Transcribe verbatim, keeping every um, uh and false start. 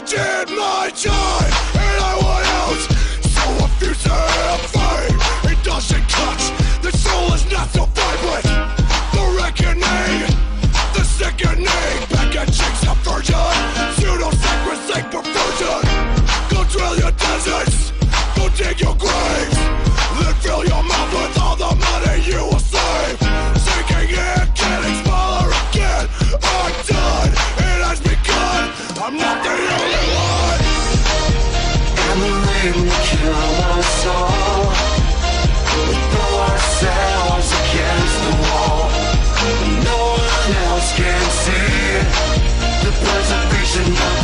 did my time, and I went out. So a future of fame, it doesn't touch. The soul is not so vibrant. The reckoning, the sickening, packaging subversion, pseudo-sacrosanct perversion. Go drill your deserts, go dig your graves, then fill your mouth with all the money you will save. Sinking in, getting smaller again. I'm done, it has begun. I'm not the only one. And the rain will kill us all. We throw ourselves against the wall. No one else can see the preservation of